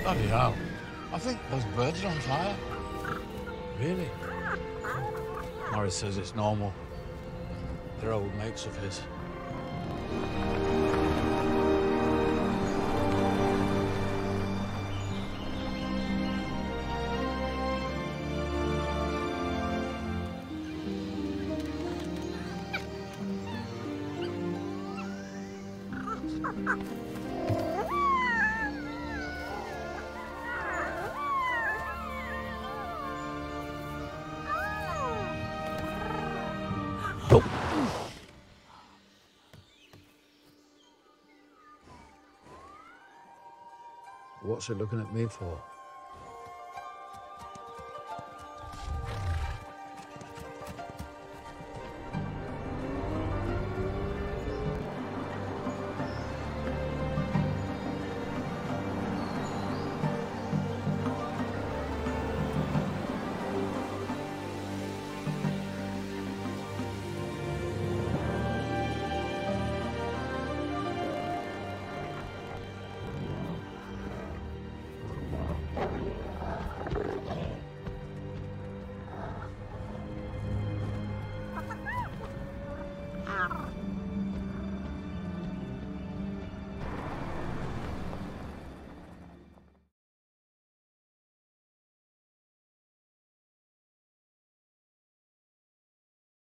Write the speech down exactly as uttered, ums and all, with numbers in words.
Bloody hell. I think those birds are on fire. Really? Morris says it's normal. They're old mates of his. What's it looking at me for?